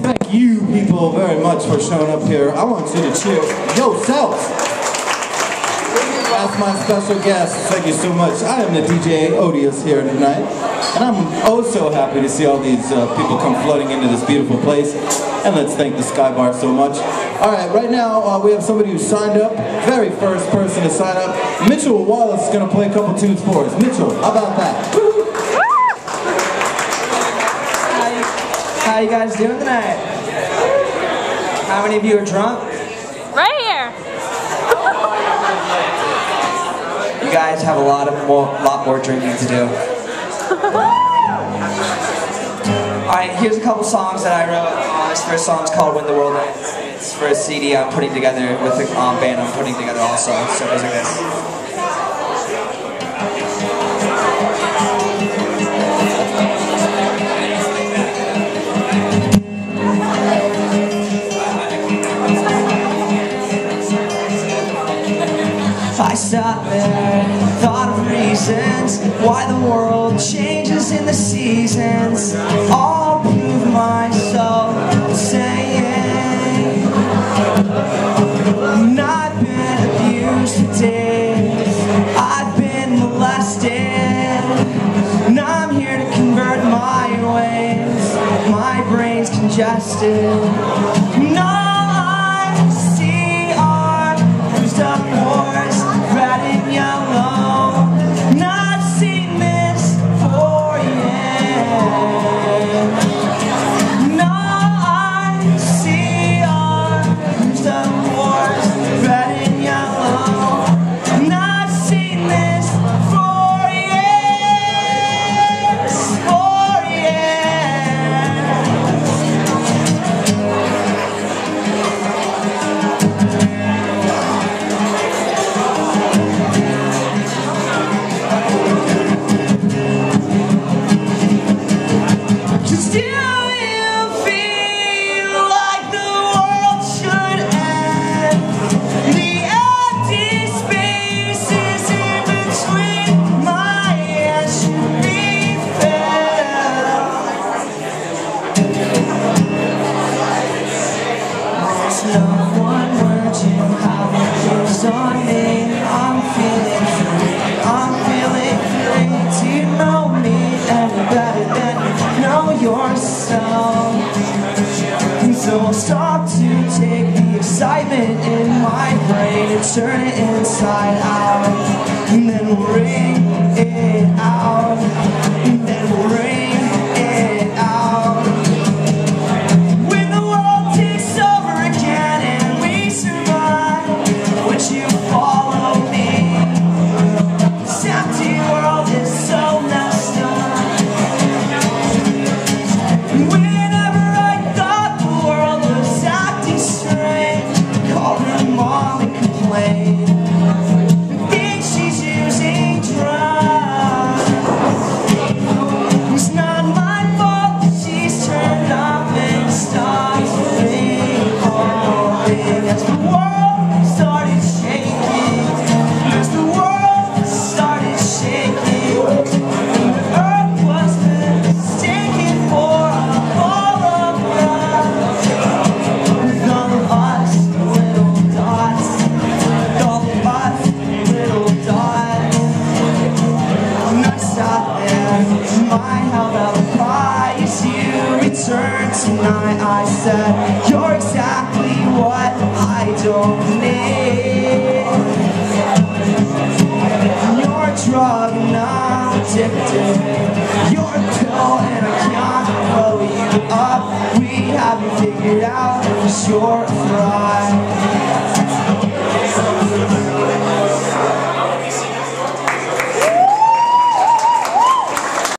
Thank you people very much for showing up here. I want you to cheer yourself. That's my special guest. Thank you so much. I am the DJ Odious here tonight, and I'm oh so happy to see all these people come flooding into this beautiful place. And let's thank the Sky Bar so much. All right, right now we have somebody who signed up. Very first person to sign up. Mitchell Wallace is going to play a couple tunes for us. Mitchell, how about that? How you guys doing tonight? How many of you are drunk? Right here. You guys have a lot more drinking to do. Alright, here's a couple songs that I wrote. This first song's called When the World Ends. It's for a CD I'm putting together with a band I'm putting together also. So it goes like this. I sat there, thought of reasons why the world changes in the seasons. I'll prove myself saying, I've been abused for days, I've been molested, and I'm here to convert my ways. My brain's congested. And all I see are bruised up wars, red and yellow. Not seen this for years. And all I see are bruised up wars, red and yellow. Not seen this for years. For yourself. So I'll stop to take the excitement in my brain and turn it inside out, and then we'll ring it out, and then we'll ring it out. When the world takes over again and we survive, would you follow me? This empty world is so messed up. Whenever I thought the world was acting strange, called her mom and complained. I think she's using drugs. It's not my fault that she's turned up and stopped recording. As the world started shaking, as the world started shaking, and the earth was mistaken for a ball of rust. With all of us little dots, with all of us little dots. And I sat there, my held out a pie as you returned tonight. I said, you're exactly what I don't need. You're a drug and I'm addicted. You're a pill and I can't blow you up. We haven't figured out if you're